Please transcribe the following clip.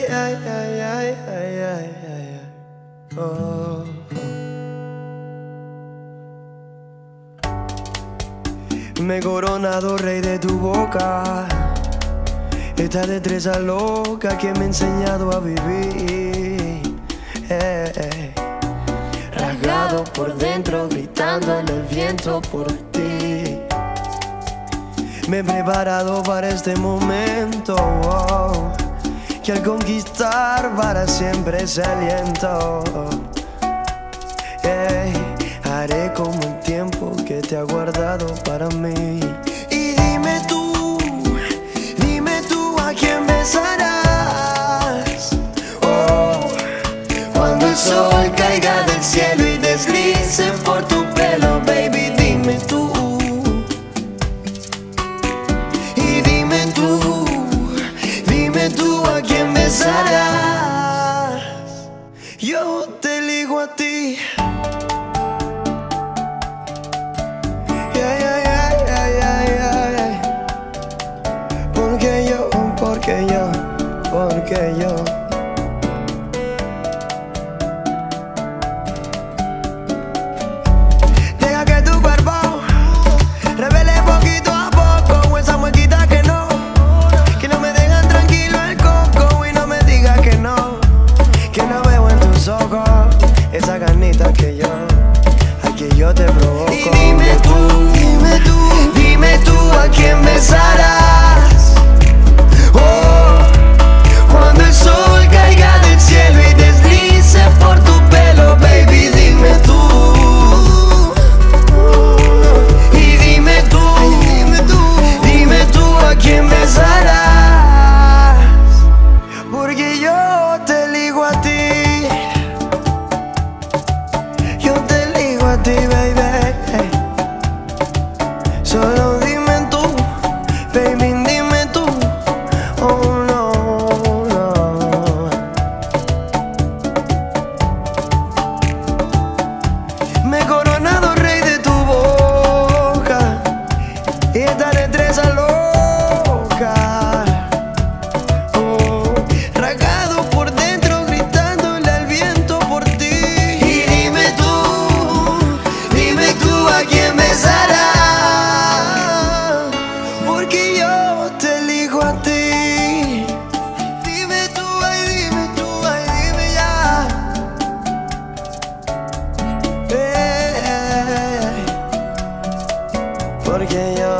ay, ay, ay, ay, ay, ay. Oh. Me he coronado rey de tu boca. Esta destreza loca que me ha enseñado a vivir. Rasgado por dentro, gritando en el viento por ti. Me he preparado para este momento, oh, que al conquistar para siempre ese aliento. Haré como el tiempo que te ha guardado para mí. Y dime tú a quién besarás. Oh, cuando el sol caiga del cielo y deslice por tu pelo, baby, dime tú. Y dime tú a quién besarás. Yo te elijo a ti. Porque yo deja que tu cuerpo revele poquito a poco esa muequita que no me dejan tranquilo el coco. Y no me digas que no veo en tus ojos esa carnita que yo te provoco. Y dime tú a quién besarás. Oh, cuando el sol caiga del cielo y deslice por tu pelo, baby, dime tú. Y dime tú a quién besarás. Porque yo te elijo a ti. Yo te elijo a ti, baby. Solo dime tú, baby, dime tú. Oh, no. Me he coronado rey de tu boca y esta destreza loca. Oh, rasgado por dentro, gritándole al viento por ti. Y dime tú a quién besarás. Porque yo te elijo a ti. Dime tú, ay, dime ya. Porque yo